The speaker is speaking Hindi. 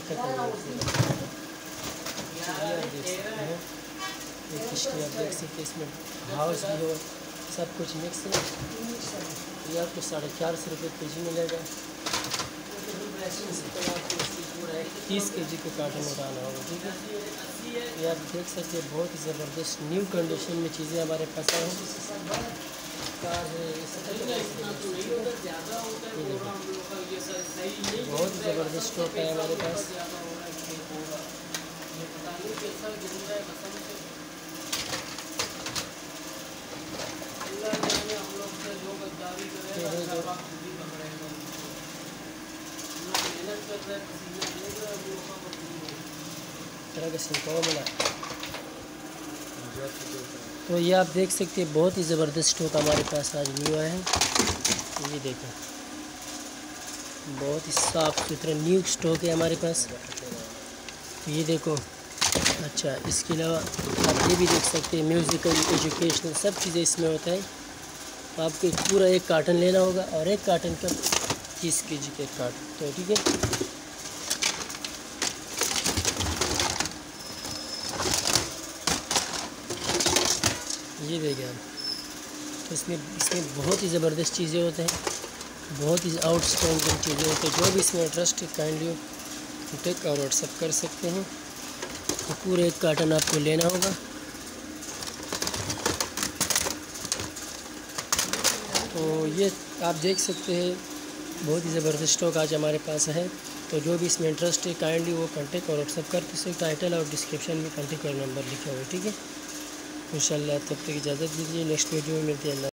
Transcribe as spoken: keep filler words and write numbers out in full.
खत्म नहीं होती। आप देख सकते हैं ये किश्ती, आप देख सकते हैं इसमें हाउस भी हो, सब कुछ मिक्स है। ये आपको साढ़े चार सौ रुपये के जी मिलेगा। इसी तरह आपको इसकी पूरा एक तीस के जी का कार्टन उठाना होगा, ठीक है। ये आप देख सकते हैं बहुत ही ज़बरदस्त न्यू कंडीशन में चीज़ें हमारे पास हैं। कार है, बहुत ही ज़बरदस्त स्टॉक है हमारे पास। तो ये आप देख सकते हैं बहुत ही ज़बरदस्त स्टॉक हमारे पास आज न्यू आया है। ये देखो बहुत ही साफ़ सुथरा न्यू स्टॉक है हमारे पास। ये देखो, अच्छा इसके अलावा आप ये भी देख सकते हैं म्यूज़िकल, एजुकेशनल सब चीज़ें इसमें होता है। आपको पूरा एक कार्टन लेना होगा और एक कार्टन का तीस के जी का एक कार्टन, तो ठीक है। ये देखिए आप, तो इसमें इसमें बहुत ही ज़बरदस्त चीज़ें होते हैं, बहुत ही आउटस्टैंडिंग चीज़ें होती हैं। जो भी इसमें इंटरेस्ट है काइंडली टेक और व्हाट्सअप कर सकते हैं। तो पूरे एक कार्टन आपको लेना होगा। तो ये आप देख सकते हैं बहुत ही ज़बरदस्त स्टॉक आज हमारे पास है। तो जो भी इसमें इंटरेस्ट है काइंडली वो कॉन्टेक्ट और व्हाट्सअप कर सकते। टाइटल और डिस्क्रिप्शन में कॉन्टेक्ट और नंबर लिखा हुआ है, ठीक है। इंशाल्लाह तब तक इजाज़त दीजिए, नेक्स्ट वीडियो में मिलते हैं।